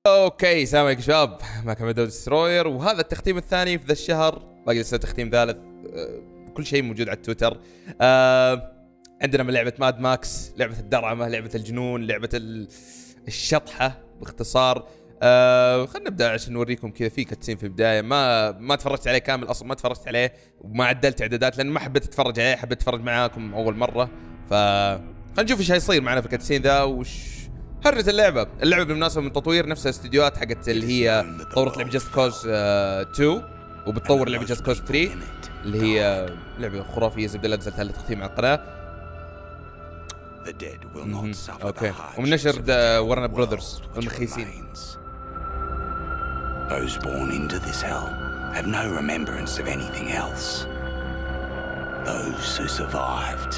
اوكي السلام عليكم شباب، معكم مدود دستروير، وهذا التختيم الثاني في ذا الشهر. باقي لسه تختيم ثالث. كل شيء موجود على التويتر. عندنا من لعبة ماد ماكس، لعبة الدرعمة، لعبة الجنون، لعبة الشطحة باختصار. خلينا نبدا عشان نوريكم كذا في كاتسين في البدايه. ما تفرجت عليه كامل اصلا، ما تفرجت عليه وما عدلت اعدادات لان ما حبيت اتفرج عليه، حبيت اتفرج معاكم اول مره. خلينا نشوف ايش هيصير معنا في الكاتسين ذا وش هرجة اللعبة بالمناسبة من تطوير نفس الاستديوهات حقت اللي هي طورت لعبة جاست كوز 2 وبتطور لعبة جاست كوز 3 اللي هي لعبة خرافية زبدة. نزلتها للتختيم على القناة. اوكي، ومن نشر ورنر براذرز المخيسين. Those born into this hell have no remembrance of anything else. Those who survived,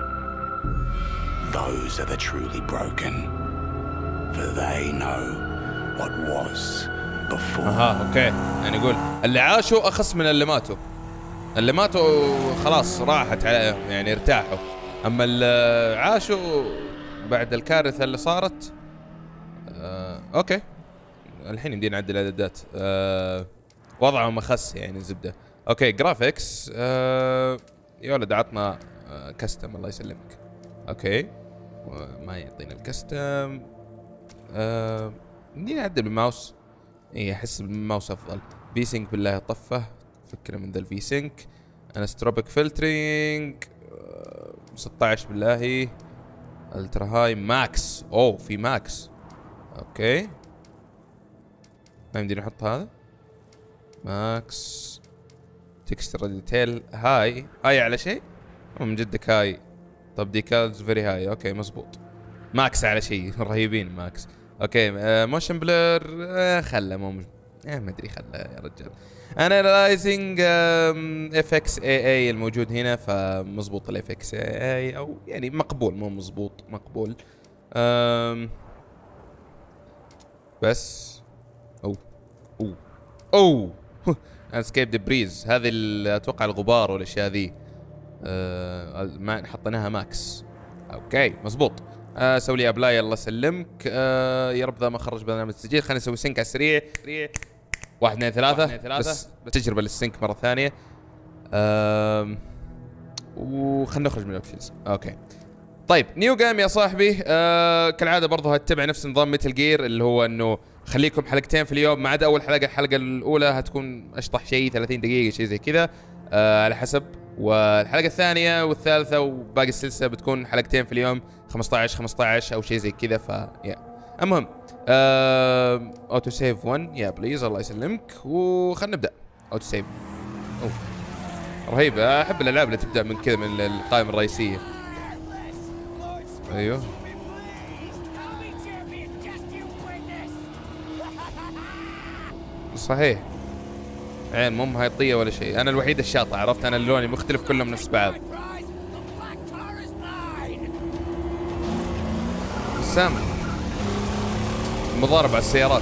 those are the truly broken, for they know what was before. اوكي، يعني يقول اللي عاشوا اخص من اللي ماتوا. اللي ماتوا خلاص راحت عليهم، يعني ارتاحوا، اما اللي عاشوا بعد الكارثة اللي صارت اوكي الحين يمدينا نعدل الاعدادات. وضعهم اخس يعني زبده. اوكي جرافيكس يا ولد عطنا كاستم الله يسلمك. اوكي ما يعطينا الكاستم. بدي نعدل بالماوس. اي احس بالماوس افضل. في سينك بالله طفه، فكره من ذا الفي سينك. انستروبيك فلترينج 16 بالله. الترا هاي ماكس. اوه في ماكس. اوكي ما يمدينا نحط هذا ماكس. تكسترا ديتيل هاي على شيء من جدك هاي. طب ديكالز فيري هاي. اوكي مزبوط. ماكس على شيء رهيبين ماكس. اوكي موشن بلر خله مو ما ادري خله يا رجال. انالايزنج اف اكس اي اي الموجود هنا فمزبوط. الاف اكس اي اي او يعني مقبول مو مزبوط مقبول. بس اوه اسكيب دبريز هذه اتوقع الغبار والاشياء ذي. ما حطيناها ماكس. اوكي مزبوط. سوي لي ابلاي الله يسلمك. يا رب ذا ما خرج برنامج التسجيل. خلينا نسوي سينك على السريع. 1 2 3 بس تجربه للسينك مره ثانيه. وخلنا نخرج من الاوبشنز. اوكي طيب نيو جيم يا صاحبي. كالعاده برضه هتبع نفس نظام ميتل جير اللي هو انه خليكم حلقتين في اليوم ما عدا اول حلقه. الحلقه الاولى هتكون اشطح شيء 30 دقيقه شيء زي كذا على حسب. والحلقه الثانيه والثالثه وباقي السلسله بتكون حلقتين في اليوم 15 او شيء زي كذا. يا المهم اوتو سيف 1 يا بليز الله يسلمك. وخلنا نبدا. اوتو سيف رهيب. احب الالعاب اللي تبدا من كذا من القائمه الرئيسيه. ايوه صحيح. عين مو هاي طيه ولا شيء. انا الوحيد الشاطئ عرفت. انا اللوني مختلف كلهم نفس بعض. سام مضارب على السيارات.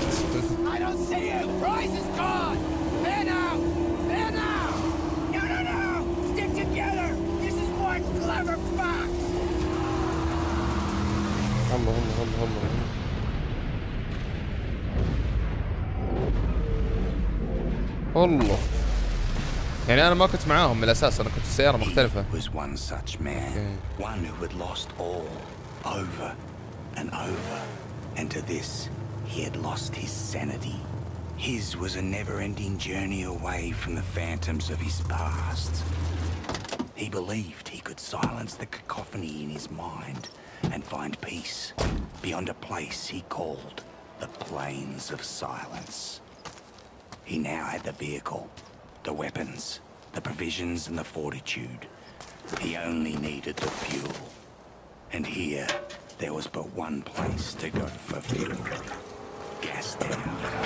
الله يعني انا ما كنت معاهم من الاساس، انا كنت في سياره مختلفه. was one such man, one who had lost all over and over, and to this he had lost his sanity. His was a never-ending journey away from the phantoms of his past. He believed he could silence the cacophony in his mind and find peace beyond a place he called the Plains of Silence. He now had the vehicle, the weapons, the provisions and the fortitude. He only needed the fuel. And here, there was but one place to go for fuel. Gastown.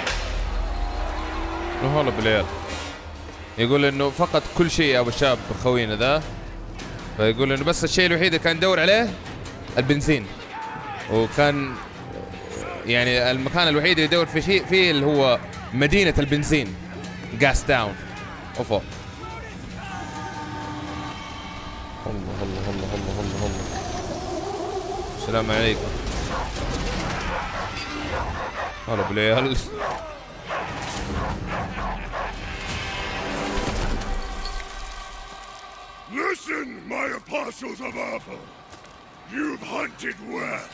هلا بالعيال. يقول انه فقد كل شيء يا ابو شاب خوينا ذا. فيقول انه بس الشيء الوحيد اللي كان يدور عليه البنزين. وكان يعني المكان الوحيد اللي يدور في شيء فيه اللي هو مدينة البنزين غاستاون. اوفو الله السلام عليكم. هلا بالعيال. Listen, my apostles of Alpha. You've hunted well.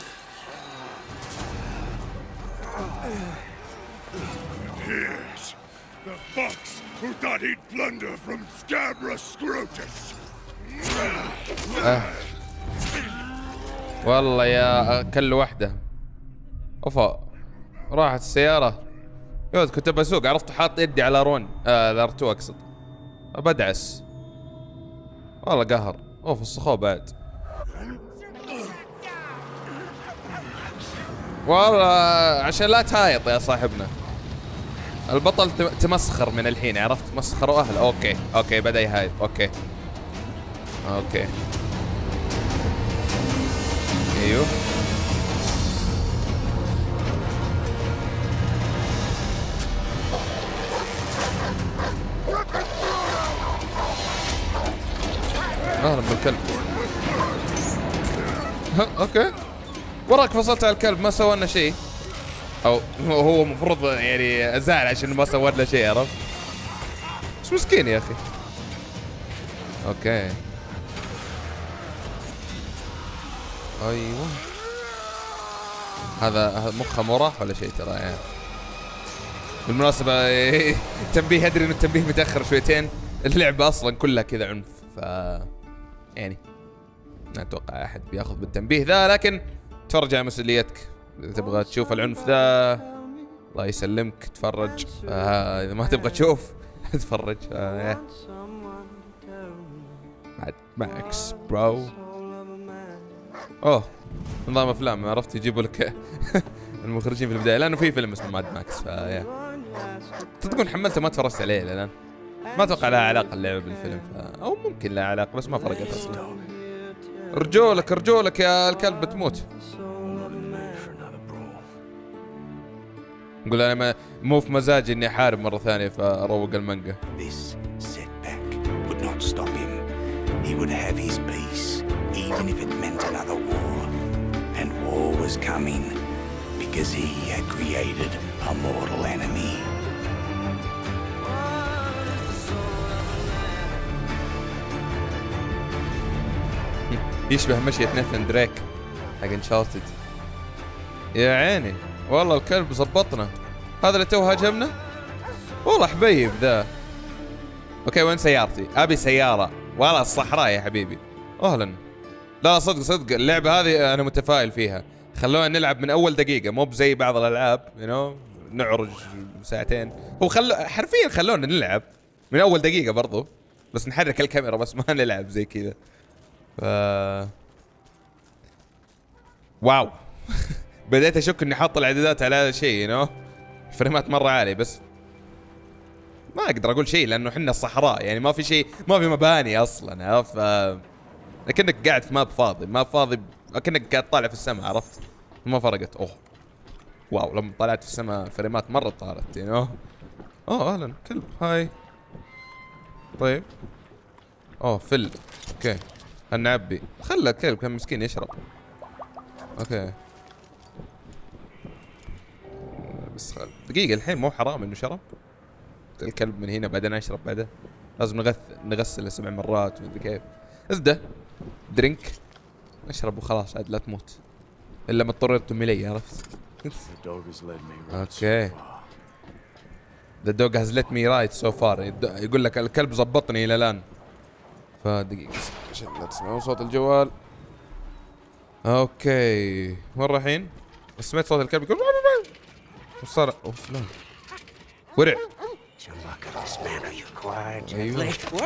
Here's the fox who thought he'd plunder from Scabra Scrotus. والله يا كل وحده. اوفا راحت السيارة. يود كنت بسوق عرفت حاط يدي على رون الار2 اقصد. بدعس. والله قهر. اوف الصخوة بعد. والله عشان لا تهايط يا صاحبنا. البطل تمسخر من الحين عرفت مسخروا اهله. اوكي بدأ يهايط. اوكي ايوه اهلا بالكلب. اوكي وراك فصلت على الكلب ما سوى لنا شيء. او هو المفروض يعني زعل عشان ما سوى لنا شيء عرفت. بس مسكين يا اخي. اوكي ايوه هذا مخه مو راح ولا شيء ترى يعني. بالمناسبة التنبيه ادري انه التنبيه متأخر شويتين. اللعبة اصلا كلها كذا عنف ف يعني ما اتوقع احد بياخذ بالتنبيه ذا لكن تفرج على مسؤوليتك. اذا تبغى تشوف العنف ذا الله يسلمك تفرج. اذا ما تبغى تشوف تفرج. ماد ماكس برو. اوه نظام افلام عرفت يجيبوا لك المخرجين في البدايه لانه في فيلم اسمه ماد ماكس فيا تقول حملته ما تفرجت عليه الان. ما اتوقع لها علاقه اللعبه بالفيلم او ممكن لها علاقه بس ما فرقت اصلا. رجولك يا الكلب بتموت. نقول انا مو في مزاجي اني احارب مره ثانيه فاروق المانجا. This setback would not stop him. He would have his peace, even if it meant another war. And war was coming because he had created a mortal enemy. يشبه مشية نيثن دريك حق انشارتد. يا عيني والله الكلب زبطنا. هذا اللي تو هاجمنا والله حبيب ذا. اوكي وين سيارتي؟ ابي سيارة والله الصحراء يا حبيبي. اهلا. لا صدق اللعبة هذه انا متفائل فيها. خلونا نلعب من اول دقيقة مو بزي بعض الالعاب نعرج ساعتين. هو حرفيا خلونا نلعب من اول دقيقة برضو بس نحرك الكاميرا بس ما نلعب زي كذا. واو بديت اشك اني حاط الاعدادات على هذا الشيء فريمات مره عاليه بس ما اقدر اقول شيء لانه احنا الصحراء يعني ما في شيء ما في مباني اصلا عرفت. لكنك قاعد في ماب فاضي كأنك قاعد طالع في السماء عرفت. ما فرقت. واو لما طلعت في السماء فريمات مره طارت اهلا كلب هاي. طيب فل اوكي هنعبي خلى الكلب كان مسكين يشرب. اوكي بس دقيقة الحين مو حرام انه شرب الكلب من هنا بعدين اشرب بعده. لازم نغسله 7 مرات ومدري كيف. ازده درينك اشرب وخلاص عاد لا تموت الا ما اضطررتم الي عرفت. اوكي The dog has let me ride so far. يقول لك الكلب زبطني الى الان. فدقيقة عشان لا تسمعون صوت الجوال. اوكي وين رايحين؟ سمعت صوت الكلب يقول وش صار؟ اوف لا ورع. ايوه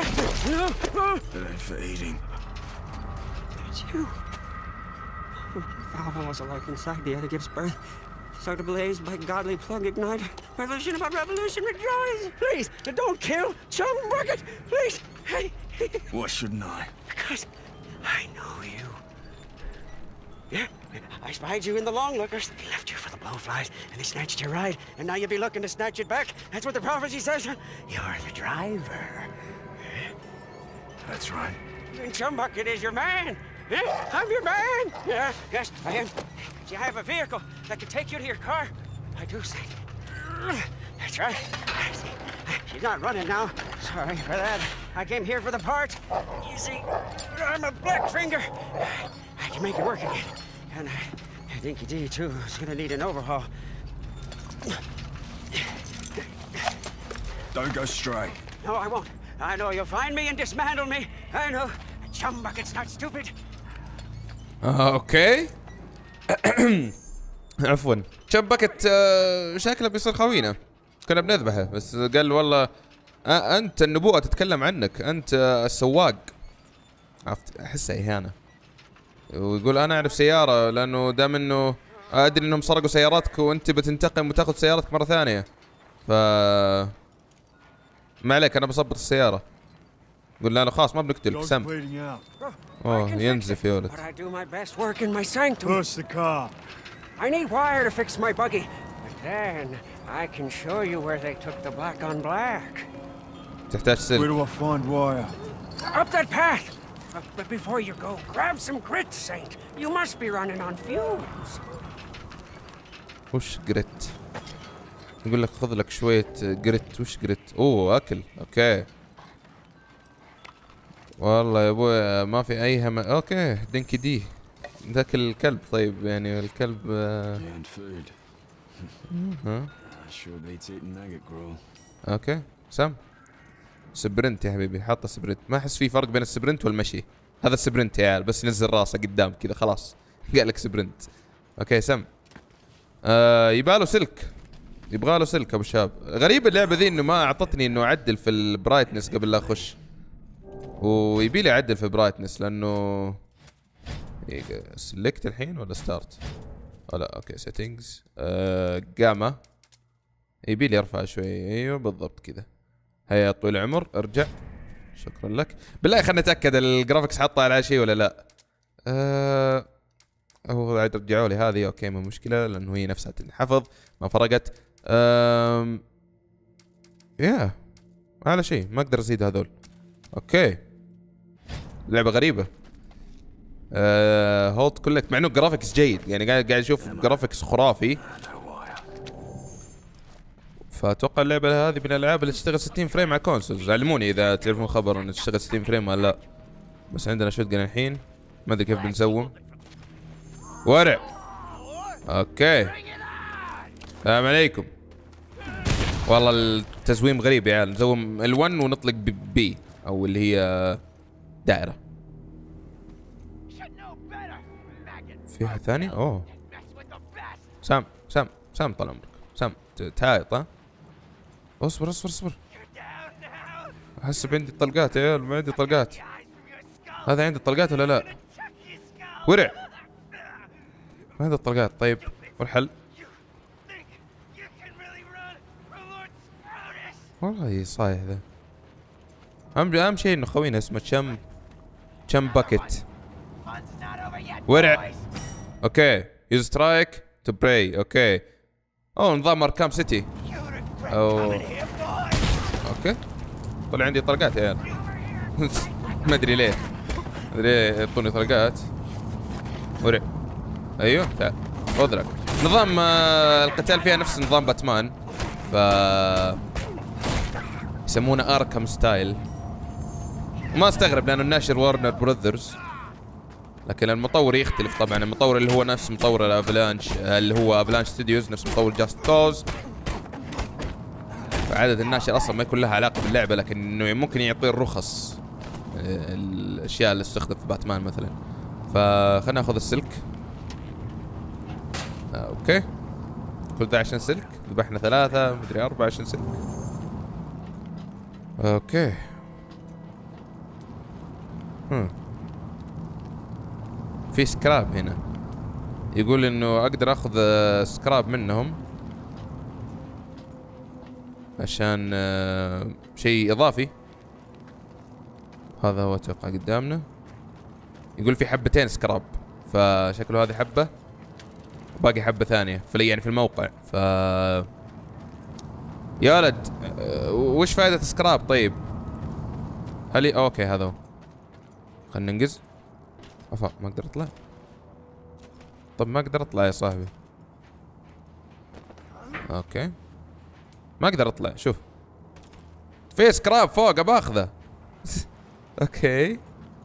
Valve was alive inside the other gives birth. Start ablaze by godly plug ignite. Revolution about revolution rejoice. Please, don't kill Chum Bucket. Please. Hey. Why shouldn't I? Because I know you. Yeah, I spied you in the long lookers. They left you for the blowflies, and they snatched your ride. And now you'll be looking to snatch it back. That's what the prophecy says. You're the driver. That's right. And Chum Bucket is your man. Yeah, I'm your man. Yeah, yes, I am. Do you have a vehicle that can take you to your car? I do, Saint. That's right. She's not running now. Sorry for that. I came here for the part. You see, I'm a Blackfinger. I can make it work again. And Dinky D, too, is gonna need an overhaul. Don't go stray. No, I won't. I know you'll find me and dismantle me. I know. Chum bucket's not stupid. اوكي. عفوا. شم باكت شكله بيصير خوينا. كنا بنذبحه بس قال والله انت النبوءة تتكلم عنك، انت السواق. عرفت احسها اهانة. ويقول انا اعرف سيارة لانه دام انه ادري انهم سرقوا سياراتك وانت بتنتقم وتاخذ سيارتك مرة ثانية. ف ما عليك انا بصبط السيارة. قول لا خلاص ما بنقتلك سم. اوه ينزف يا ولد. I need wire to fix my buggy. But then I can show you where they took the black on black. تحتاج سلك. Where do I find wire? Up that path. But before you go, grab some grit, Saint. You must be running on fumes. وش جريت؟ يقول لك خذ لك شوية جريت. وش جريت؟ اوه اكل. اوكي. والله يا ابوي ما في اي اوكي دينكي دي. ذاك الكلب طيب يعني الكلب اوكي سام. سبرنت يا حبيبي، حاطه سبرنت. ما احس في فرق بين السبرنت والمشي. هذا السبرنت يا عيال، بس نزل راسه قدام كذا خلاص قال لك سبرنت. اوكي سم. يباله سلك، يبغى له سلك ابو شاب. غريب اللعبه ذي انه ما اعطتني انه اعدل في البرايتنس قبل لا اخش، ويبي لي اعدل في البرايتنس لانه سلكت الحين ولا ستارت؟ لا اوكي سيتنجز جاما. يبي لي ارفع شوي. ايوه بالضبط كذا. هيا طويل العمر ارجع. شكرا لك. بالله خلنا نتاكد الجرافكس حاطه على شيء ولا لا. هو عاد رجعوا لي هذه. اوكي ما مشكله لانه هي نفسها تنحفظ ما فرقت. يا على شيء ما اقدر ازيد هذول. اوكي لعبه غريبه. هولد كولكت مع انه جرافيكس جيد يعني قاعد اشوف جرافيكس خرافي. فاتوقع اللعبه هذه من الالعاب اللي تشتغل 60 فريم على الكونسولز. علموني اذا تعرفون خبر انها تشتغل 60 فريم ولا لا. بس عندنا شوت جن الحين ما ادري كيف بنسوم. ورع. اوكي السلام عليكم. والله التزويم غريب يا عيال. نزوم ال1 ونطلق بي او اللي هي دائره. في واحد ثاني؟ اوه سام سام سام طال عمرك سام تهايط. ها اصبر اصبر اصبر. احس عندي طلقات يا عيال. ما عندي طلقات. هذا عندي طلقات ولا لا؟ ورع. ما عندي طلقات. طيب والحل؟ والله صايح ذا. اهم شيء انه خوينا اسمه تشم باكيت. ورع. اوكي يوز سترايك تو براي. اوكي نظام اركام سيتي. اوكي طلع عندي طلقات يا عيال. ما ادري ليه يعطوني طلقات. ورع. ايوه تعال خذ لك. نظام القتال فيها نفس نظام باتمان. ف يسمونه اركام ستايل. وما استغرب لانه الناشر وارنر براذرز. لكن المطور يختلف طبعا. المطور اللي هو نفس مطور الافلانش اللي هو افلانش ستوديوز نفس مطور جاست كوز. فعدد الناشر اصلا ما يكون لها علاقه باللعبه لكن انه ممكن يعطي الرخص الاشياء اللي تستخدم في باتمان مثلا. فخلنا ناخذ السلك. اوكي كل ذا عشان سلك. ذبحنا 3 مدري 4 عشان سلك. اوكي في سكراب هنا. يقول انه اقدر اخذ سكراب منهم عشان شيء اضافي. هذا هو اتوقع قدامنا. يقول في حبتين سكراب فشكله هذه حبة وباقي حبة ثانية يعني في الموقع. ف يا ولد وش فائدة سكراب طيب؟ هل اوكي هذا هو. خلنا ننقز. افا ما اقدر اطلع. طب ما اقدر اطلع يا صاحبي. اوكي ما اقدر اطلع. شوف في سكراب فوق باخذه. اوكي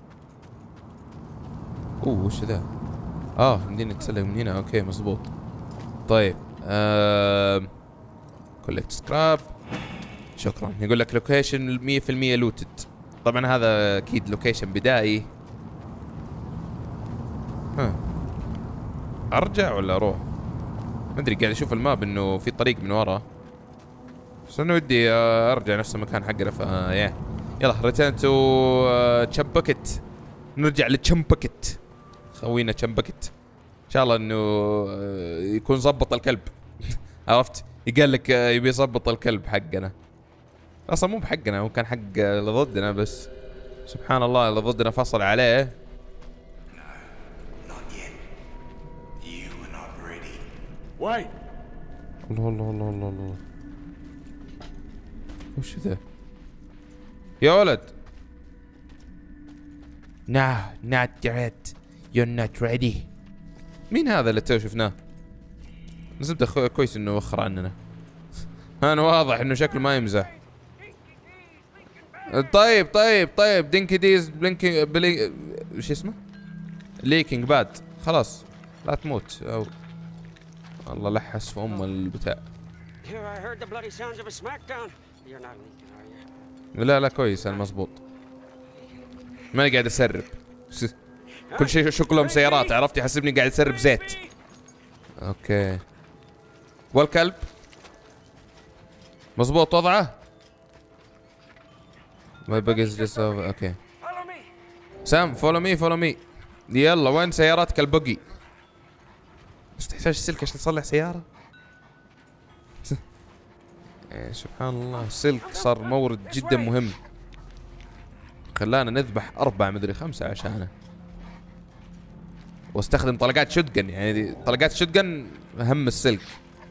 وش ذا؟ يمديني اتسلق من هنا. اوكي مزبوط. طيب كولكت سكراب. شكرا. يقول لك لوكيشن 100% لوتد. طبعا هذا اكيد لوكيشن بدائي. ارجع ولا اروح؟ ما ادري. قاعد اشوف الماب انه في طريق من ورا، بس انا ودي ارجع نفس المكان حقنا. يلا ريتيرن تو تشمبكت. نرجع لتشمبكت. خوينا تشمبكت. ان شاء الله انه يكون ظبط الكلب. عرفت؟ يقال لك يبي يظبط الكلب حقنا. اصلا مو بحقنا، هو كان حق اللي ضدنا، بس سبحان الله اللي ضدنا فصل عليه. Wait. الله وش ذا يا ولد؟ No, not yet. You're not ready. مين هذا اللي تو شفناه؟ نزلت كويس انه وخر عننا. انا واضح انه شكله ما يمزح. طيب دينكي ديز بلينكي وش اسمه؟ ليكينج باد. خلاص لا تموت. او الله لحس في البتاع. لا كويس انا مزبوط. ماني قاعد اسرب. كل شيء شكلهم سيارات، عرفت؟ يحسبني قاعد اسرب زيت. اوكي والكلب مزبوط وضعه. ما بقى جلس. اوكي سام فولو مي. يلا وين سياراتك البقي؟ بس تحتاج سلك عشان تصلح سيارة. سبحان الله السلك صار مورد جدا مهم. خلانا نذبح 4 مدري 5 عشانه، واستخدم طلقات شوتجن. يعني طلقات شوتجن اهم السلك.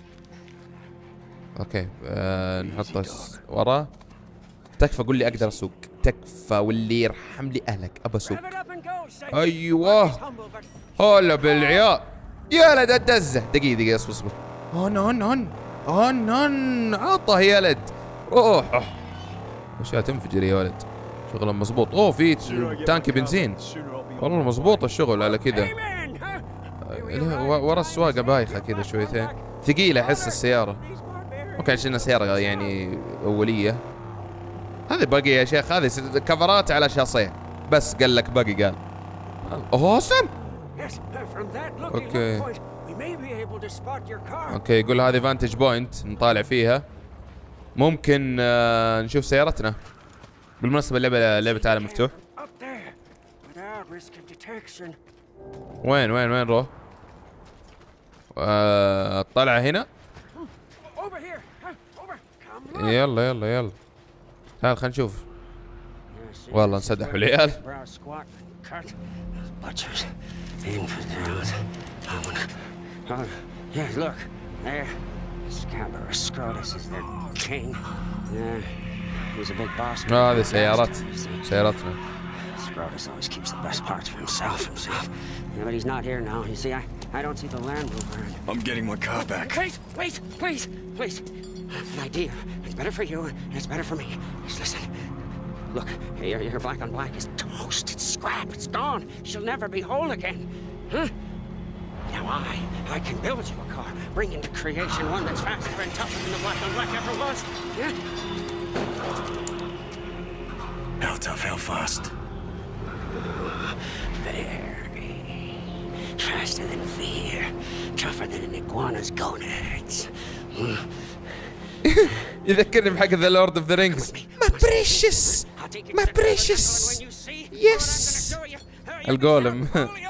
اوكي نحطه وراه. تكفى قول لي اقدر اسوق. تكفى واللي يرحم لي اهلك ابى اسوق. ايوه هلا بالعيال. يا ولد اتدزه. دقيقة اصبر. هون عطه يا ولد. روح اشياء تنفجر يا ولد. شغله مزبوط. في تانك بنزين. والله مزبوط الشغل على كذا. ورا السواقة بايخة كذا شويتين. ثقيلة احس السيارة. ممكن عشان سيارة يعني أولية. هذه باقي يا شيخ. هذه كفرات على شاصيه بس. قال لك باقي. قال اوسم. اوكي يقول هذه فانتج بوينت نطالع فيها. ممكن نشوف سيارتنا. بالمناسبة لعبة عالم مفتوح. وين روح؟ طلع هنا. يلا تعال خلينا نشوف. والله انسدحوا العيال. هذه سيارتنا. Scrotus always keeps the best parts for himself. Yeah, but he's not here now. You see, I don't see the Land Rover. I'm getting my car back. Please. An idea. It's better for you, and it's better for me. Just listen. Look, your black on black is toast. It's scrap. It's gone. She'll never be whole again. Huh? Now I can build you a car, bring into creation one that's faster and tougher than the black on black ever was. Yeah? How tough, how fast? Very. Faster than fear. Tougher than an iguana's gonads. يذكرني بحق ذا لورد اوف ذا رينجز. ما بريشس يس الجولم.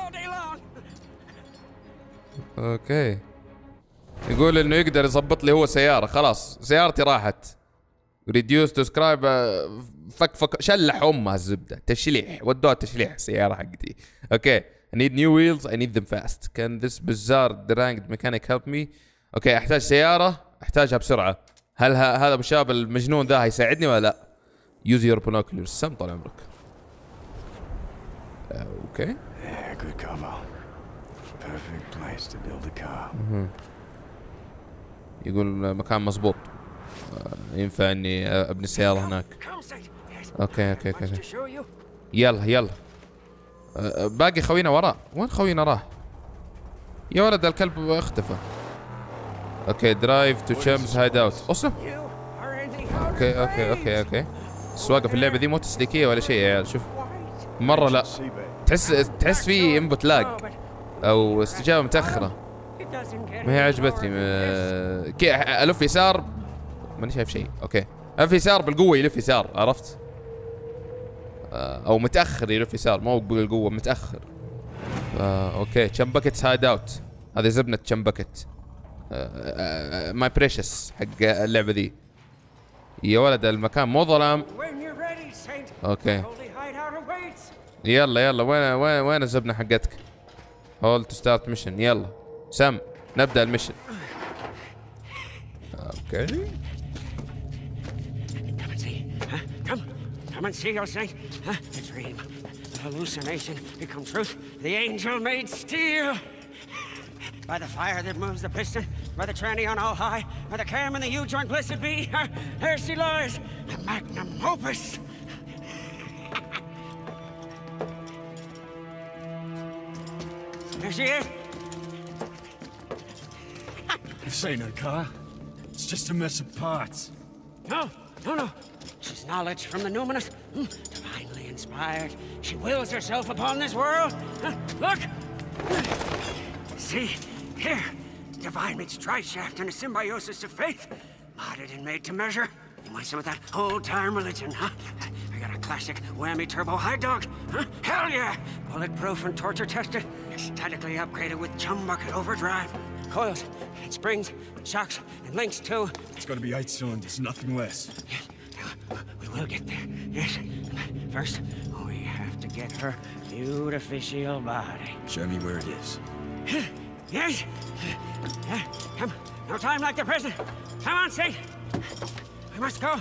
اوكي يقول انه يقدر يظبط لي هو سيارة. خلاص سيارتي راحت. ريديوس تو سكرايب. فك شلح امها الزبدة. تشليح ودوها تشليح السيارة حقتي. اوكي I need new wheels. I need them fast. Can this bizarre deranged mechanic help me? اوكي احتاج سيارة احتاجها بسرعة. هل هذا الشاب المجنون ذا هيساعدني ولا لا؟ Use your binoculars. سم طال عمرك. اوكي. Yeah, good cover. Perfect place to build a car. يقول مكان مزبوط. ينفع اني ابني السيارة هناك. اوكي اوكي اوكي. يلا يلا. باقي خوينا وراء. وين خوينا راح؟ يا ولد الكلب اختفى. اوكي درايف تو تشامز هايد اوت. اصلا اوكي اوكي اوكي اوكي. السواقة في اللعبة دي مو تسليكية ولا شيء يا عيال. شوف مرة لا تحس في انبوت لاج او استجابة متأخرة. ما هي عجبتني. الف يسار ماني شايف شيء. اوكي الف يسار بالقوة يلف يسار عرفت؟ او متأخر يلف يسار مو بالقوة متأخر. اوكي تشمبكت هايد اوت. هذه زبنة تشمبكت. ماي بريشس حق اللعبة ذي. يا ولد المكان مو ظلام. اوكي يلا يلا وين الزبنة حقتك؟ هول تو ستارت ميشن. يلا سم نبدأ الميشن. اوكي Come and see your saint. A dream, a hallucination become truth. The angel made steel. By the fire that moves the piston, by the tranny on all high, by the cam and the U-joint blessed be. There she lies, the magnum opus. There she is. This ain't her car. It's just a mess of parts. No. She's knowledge from the numinous, divinely inspired. She wills herself upon this world. Look! See, here, divine meets tri-shaft in a symbiosis of faith. Modded and made to measure. You want some of that old-time religion, huh? I got a classic whammy turbo high dog. Huh? Hell yeah! Bulletproof and torture-tested. Aesthetically upgraded with chum bucket overdrive. Coils, and springs, shocks, and links too. It's gotta be 8 cylinders, nothing less. Yes, we will get there. Yes. First, we have to get her beautificial body. Show me where it is. Yes. Come. No time like the present. Come on, Saint. We must go.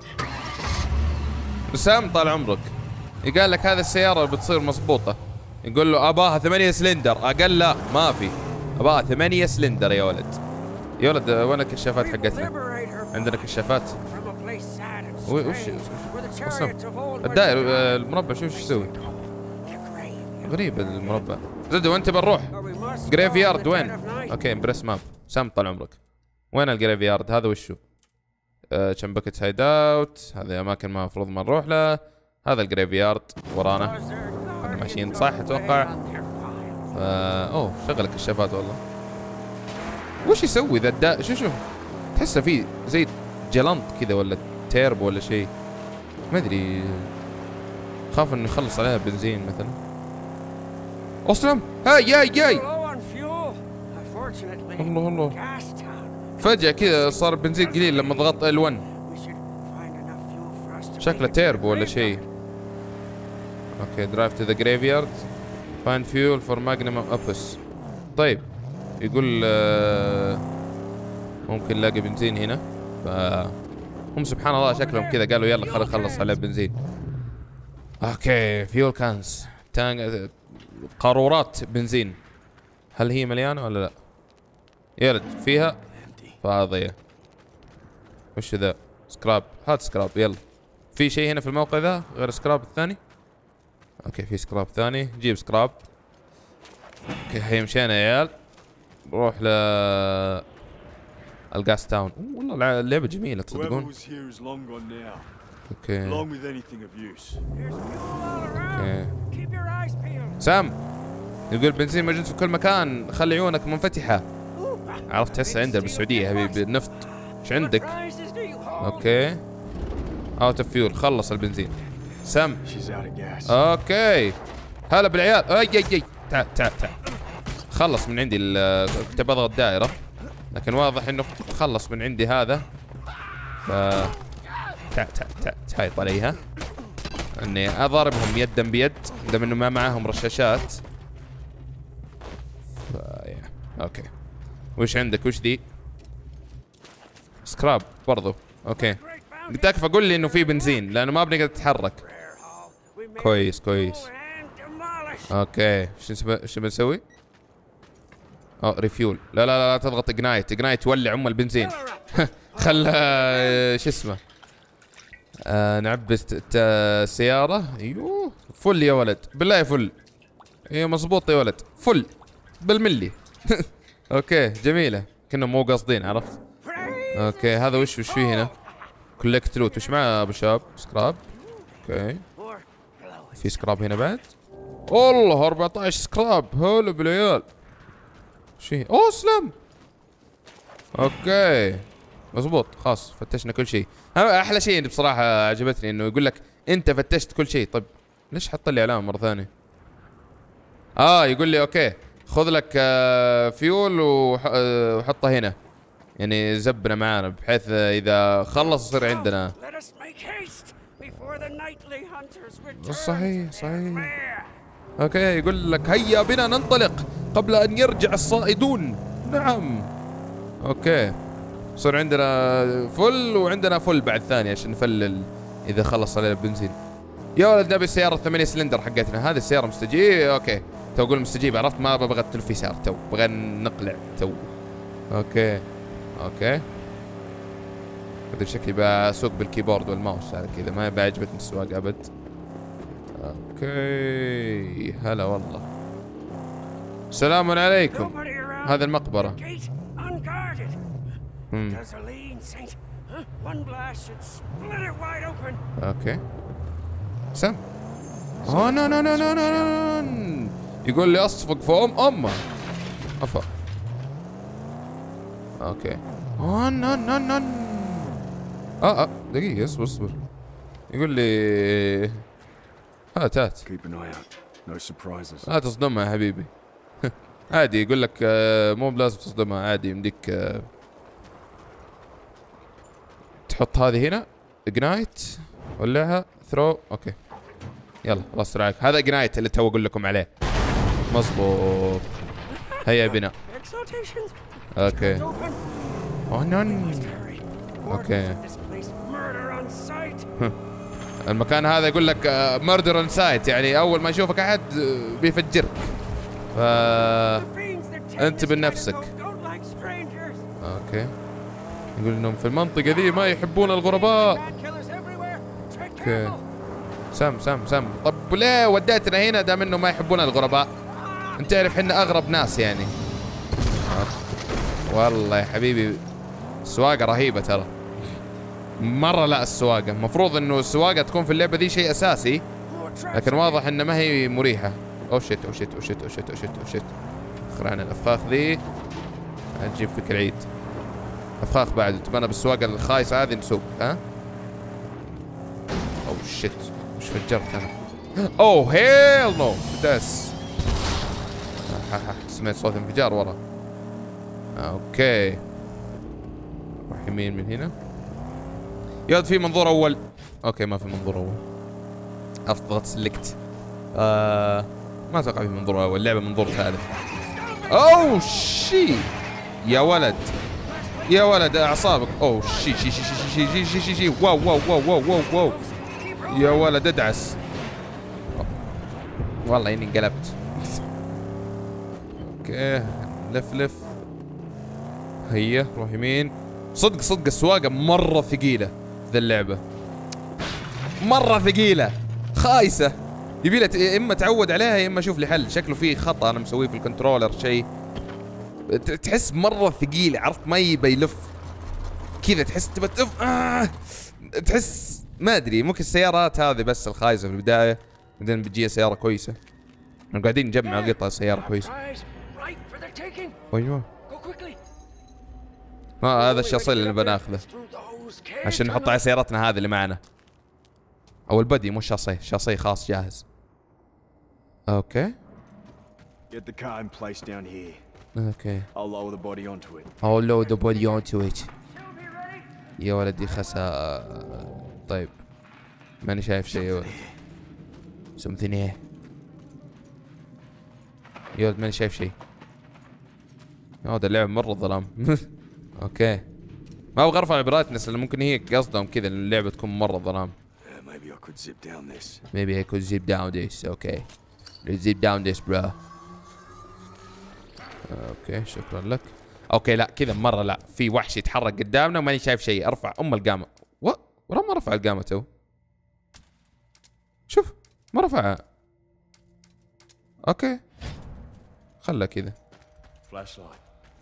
سام طال عمرك يقال لك هذه السيارة بتصير مضبوطة. يقول له اباها 8 سلندر. اقل لا ما في. اباها 8 سلندر يا ولد. يا ولد وين الكشافات حقتنا؟ عندنا كشافات. وش الدائر المربع شوف ايش يسوي؟ غريب المربع. زد وانت بنروح جريف يارد وين؟ اوكي بريس ماب. سام طال عمرك وين الجريف يارد هذا وشو؟ شمبكت هايد اوت. هذه اماكن ما المفروض ما نروح له. هذا الجريف يارد ورانا. احنا ماشيين صح اتوقع. اوه شغل الكشافات والله. وش يسوي ذا شو تحسه فيه زي جلنط كذا ولا تيربو ولا شيء ما ادري. خاف انه يخلص عليها بنزين مثلا. اسلم هاي جاي الله فجأة كذا صار بنزين قليل لما ضغطت L1. شكله تيربو ولا شيء. اوكي درايف تو ذا جريفيارد فايند فيول فور ماجنم اوبس. طيب يقول ممكن نلاقي بنزين هنا. هم سبحان الله شكلهم كذا قالوا يلا خلينا نخلص على بنزين. اوكي فيول كانز قارورات بنزين. هل هي مليانة ولا لا؟ يرد فيها فاضية. وش ذا؟ سكراب. هات سكراب يلا. في شيء هنا في الموقع ذا غير سكراب الثاني؟ اوكي في سكراب ثاني. جيب سكراب. اوكي هي مشينا يا عيال. نروح ل الجاس تاون. والله اللعبة جميلة تصدقون. اوكي اوكي سام يقول بنزين موجود في كل مكان خلي عيونك منفتحة. عرفت تحس عندنا بالسعودية حبيبي النفط. ايش عندك؟ اوكي اوت اوف فيول. خلص البنزين سام. اوكي هلا بالعيال. اي تعال خلص من عندي. كنت بضغط دائرة لكن واضح انه خلص من عندي هذا. ف تحايط عليها اني اضاربهم يدا بيد دام انه ما معاهم رشاشات. اوكي وش عندك؟ وش دي؟ سكراب برضو. اوكي قلت لك فقول لي انه في بنزين لانه ما بنقدر نتحرك. كويس اوكي شو بنسوي؟ ريفيول. لا لا لا تضغط اجنايت. اجنايت يولع البنزين. خل شو اسمه نعبس السيارة. ايوه فل يا ولد بالله فل. ايوه مظبوط يا ولد فل بالملي. اوكي جميلة كنا مو قاصدين عرفت. اوكي هذا وش فيه هنا؟ كولكت لوت. وش معاه ابو شاب؟ سكراب. اوكي في سكراب هنا بعد. والله 14 سكراب. هلا بالعيال. ايش فيه؟ اوه سلام. اوكي مظبوط خلاص فتشنا كل شيء. احلى شيء بصراحة عجبتني انه يقول لك انت فتشت كل شيء. طيب ليش حط لي علامة مرة ثانية؟ يقول لي اوكي خذ لك فيول وحطه هنا، يعني زبنا معانا بحيث اذا خلص يصير عندنا. صحيح صحيح. اوكي يقول لك هيا بنا ننطلق قبل ان يرجع الصائدون. نعم اوكي صار عندنا فل وعندنا فل بعد ثاني عشان نفلل اذا خلص علينا البنزين. يا ولد نبي السيارة 8 سلندر حقتنا. هذه السيارة مستجيب. اوكي تو اقول مستجيب عرفت ما ببغى اتلف يسار تو بغى نقلع تو. اوكي اوكي هذا شكلي بسوق بالكيبورد والماوس هذا كذا ما بعجبتني السواقة ابد. اوكي هلا والله. السلام عليكم. هذا المقبرة. اوكي سم. نو نو نو نو نو نو. يقول لي اصفق فوم امه. افا. اوكي. نو نو نو. دقيقة اصبر. يقول لي هات لا تصدمها يا حبيبي. عادي يقول لك مو بلازم تصدمها عادي يمديك تحط هذه هنا اجنايت ولعها ثرو. اوكي يلا خلاص رايك. هذا اجنايت اللي تو اقول لكم عليه. مظبوط. هيا بنا. اوكي اوكي المكان هذا يقول لك مردر اون سايت، يعني اول ما يشوفك احد بيفجرك. انتبه لنفسك. اوكي يقول انهم في المنطقة ذي ما يحبون الغرباء. اوكي سم. طب ليه وديتنا هنا دام انه ما يحبون الغرباء؟ انت تعرف احنا اغرب ناس يعني. والله يا حبيبي السواقة رهيبة ترى مرة. لا السواقة المفروض انه السواقة تكون في اللعبة ذي شيء اساسي، لكن واضح انه ما هي مريحة. او شيت. خرعنا الافخاخ ذي تجيب فيك العيد. افخاخ بعد تبانا بالسواقة الخايسة هذه نسوق. ها او شيت وش فجرت انا؟ اوه هيل نو داس. سمعت صوت انفجار ورا. اوكي روح يمين من هنا. ياد في منظور اول. اوكي ما في منظور اول. اضغط سلكت. ما اتوقع في منظور اول. اللعبة منظور ثالث. اوه شي يا ولد يا ولد اعصابك. اوه شي واو يا ولد ادعس. والله اني انقلبت. اوكي لف هيا روح يمين. صدق السواقة مرة ثقيلة ذا اللعبة. مرة ثقيلة خايسة. يبيلها يا اما تعود عليها يا اما اشوف لي حل. شكله فيه خطأ انا مسويه في الكنترولر شيء. تحس مرة ثقيلة عرفت ما يبي يلف كذا. تحس تبى تحس ما ادري ممكن السيارات هذه بس الخايسة في البداية بعدين بتجي سيارة كويسة. احنا قاعدين نجمع قطع سيارة كويسة. ايوه هذا الشاصي اللي بناخذه عشان نحطه على سيارتنا هذه اللي معنا. او البدي مو شاصي خاص جاهز. اوكي Get the car in place down here. اوكي I'll lower the body onto it. I'll lower the body onto it. يا ولدي خسا. طيب ماني شايف شيء يا ولد. something here. يا ولد ماني شايف شيء. هذا اللعب مرة ظلام. اوكي ما ابغى ارفع البرايتنس لان ممكن هي قصدهم كذا ان اللعبة تكون مرة ظلام. Maybe I could zip down this. Maybe I could zip down this. Okay. Let's zip down this bro. اوكي شكرا لك. اوكي لا كذا مرة لا، في وحش يتحرك قدامنا وماني شايف شيء. ارفع القامة. ورا ما رفع القامة تو. شوف ما رفعها. اوكي خلها كذا. فلاش لايت.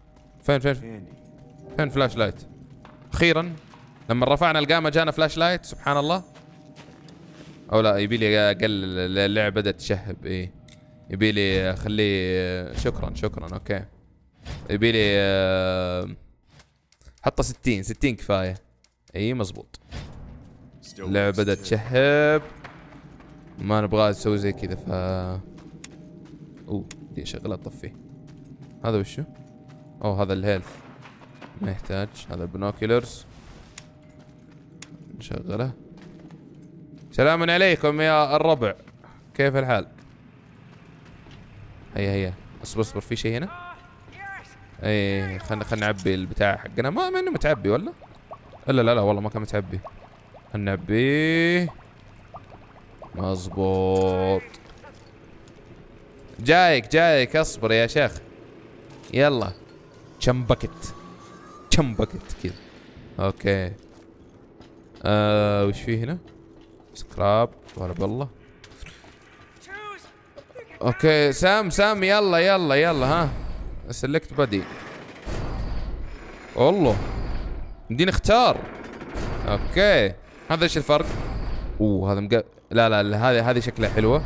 فين فلاش لايت؟ اخيرا لما رفعنا القامة جانا فلاش لايت. سبحان الله. او لا يبي لي اقلل اللعبة بدأت تشهب. ايه يبي لي اخليه. شكرا اوكي. يبي لي حطه 60 كفاية. اي مزبوط. اللعبة بدأت تشهب. ما نبغى نسوي زي كذا ف دي شغلة طفيه. هذا وشو؟ هذا الهيلث ما يحتاج. هذا البنوكيولرز نشغله. سلام عليكم يا الربع، كيف الحال؟ هيا اصبر في شيء هنا. اي خلنا نعبي البتاع حقنا. ما انه متعبي ولا؟ لا والله ما كان متعبي. خلنا نعبيه. مظبوط. جايك اصبر يا شيخ. يلا كم بكت كذا. اوكي وش فيه هنا؟ سكراب ولا بالله. اوكي سام يلا ها سلكت بدي. والله بدينا نختار. اوكي هذا ايش الفرق؟ هذا لا هذه شكلها حلوة.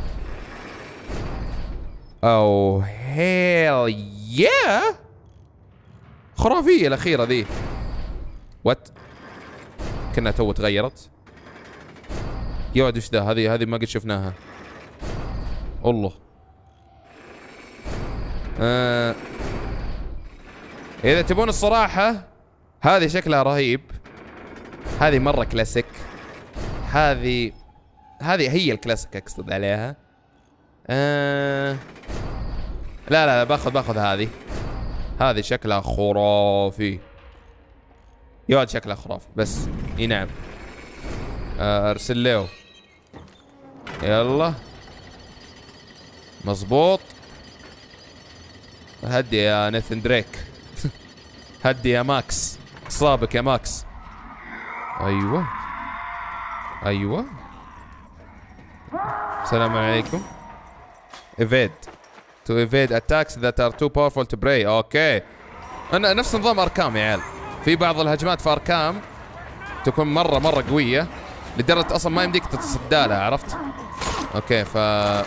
او هيل يا خرافية الأخيرة ذي. وات كنا تو تغيرت. يا ولد وش ذا؟ هذه ما قد شفناها. الله. إذا تبون الصراحة هذه شكلها رهيب. هذه مرة كلاسيك. هذه هي الكلاسيك أقصد عليها. لا باخذ هذه شكلها خرافي. يا ولد شكلها خرافي بس. اي نعم. ارسل له. يلا مظبوط. هدي يا نيثن دريك. هدي يا ماكس. صابك يا ماكس. ايوه السلام عليكم. evade to evade attacks that are too powerful to pray. اوكي انا نفس نظام اركام يا عيال. في بعض الهجمات في اركام تكون مرة قوية لدرجة اصلا ما يمديك تتصدى لها، عرفت؟ اوكي ف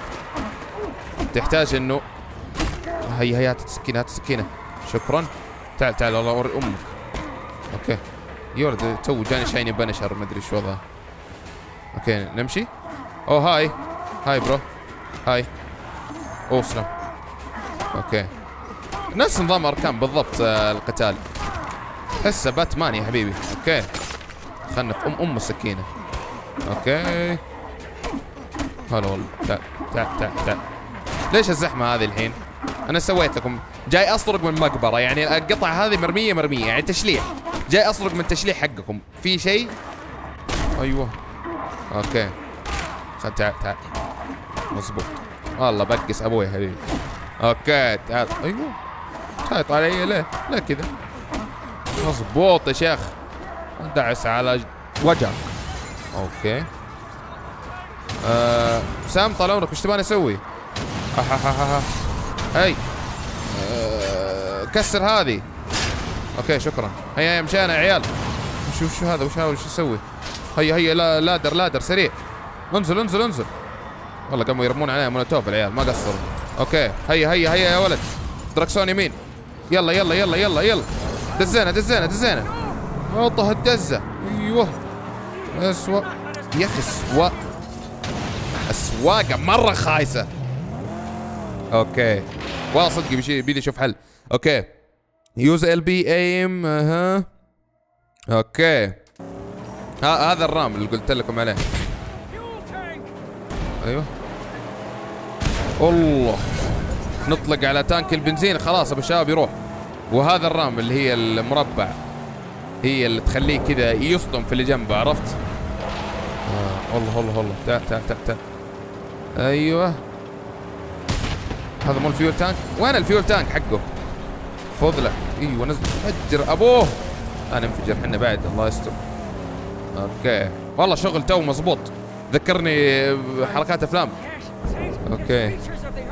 تحتاج انه هي هات السكينة. شكرا. تعال والله اوري امك. اوكي يا ولد تو جاني شايني بنشر ما ادري ايش وضعه. اوكي نمشي. هاي برو. هاي سلام. اوكي نفس نظام اركان بالضبط. القتال حسه باتمان يا حبيبي. اوكي خلنا في ام السكينه. اوكي هلا والله. تعال ليش الزحمه هذه الحين؟ انا سويت لكم جاي اسرق من مقبره، يعني القطع هذه مرميه يعني تشليح. جاي اسرق من تشليح حقكم. في شيء؟ ايوه اوكي تعال مظبوط. والله بقس ابوي يا حبيبي. اوكي تعال. ايوه شايط علي ليه كذا؟ مظبوط يا شيخ. دعس على وجهك. اوكي سام طال عمرك وش تبغاني اسوي؟ هاي كسر هذه. اوكي شكرا. هيا مشينا يا عيال. وش هذا؟ وش اسوي؟ هيا لادر سريع. انزل. والله قاموا يرمون عليها مولوتوف العيال ما قصروا. اوكي هيا يا ولد. دركسون يمين. يلا دزينا. عطها الدزه. ايوه اسوء يا اخي. السواقه مره خايسه. اوكي والله صدقي بيدي اشوف حل. اوكي يوز LB ايم. اوكي هذا الرام اللي قلت لكم عليه. ايوه الله. نطلق على تانك البنزين خلاص ابو الشباب يروح. وهذا الرام اللي هي المربع هي اللي تخليه كذا يصدم في اللي جنبه، عرفت؟ الله تعال. ايوه هذا مو الفيول تانك. وين الفيول تانك حقه؟ خذ لك. ايوه نزل فجر ابوه. انا انفجر احنا بعد الله يستر. اوكي والله شغل تو مزبوط، ذكرني بحركات افلام. اوكي ايوه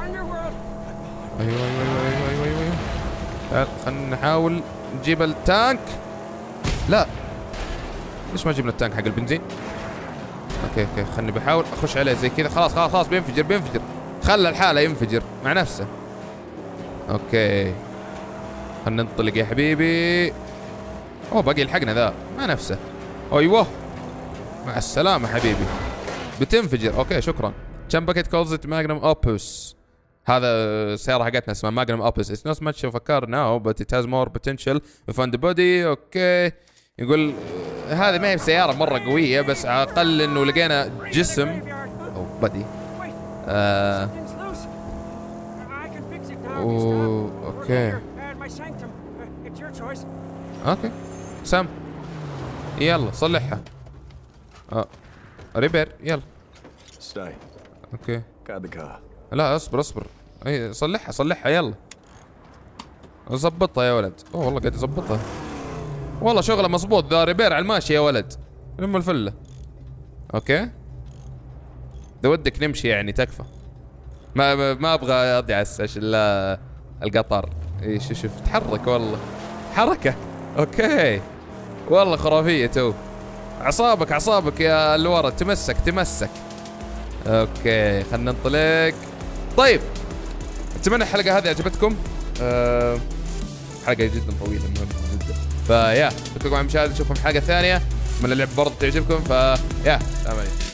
ايوه ايوه ايوه ايوه, أيوة. خلينا نحاول نجيب التانك. لا ليش ما جبنا التانك حق البنزين؟ اوكي خلني بحاول اخش عليه زي كذا. خلاص بينفجر. خلى الحالة ينفجر مع نفسه. اوكي خلنا ننطلق يا حبيبي. اوه باقي يلحقنا ذا مع نفسه. ايوه مع السلامة حبيبي، بتنفجر. اوكي شكرا. كم باكيت calls it magnum opus. هذا السيارة حقتنا اسمها ماجنم اوبس. It's not much of a car now but it has more potential we found the body. اوكي يقول هذه ما هي بسيارة مرة قوية بس على الأقل انه لقينا جسم او بدي. اوكي اوكي سام يلا صلحها. ريبير يلا. Stay. اوكي Guard the car. لا اصبر. اي صلحها يلا. ظبطها يا ولد. اوه والله قاعد يظبطها. والله شغله مظبوط ذا ريبير على الماشي يا ولد. لم الفله. اوكي اذا ودك نمشي يعني تكفى. ما ابغى ادعس عشان لا القطر. اي شوف تحرك والله حركه. اوكي والله خرافيه تو. اعصابك يا اللي ورا تمسك. اوكي خلينا ننطلق. طيب اتمنى الحلقه هذه عجبتكم. حلقه جدا طويله المهم جدا. فيا شكرا على المشاهده، نشوفكم في حلقه ثانيه. اتمنى اللعبه برضه تعجبكم. فيا سلام عليكم.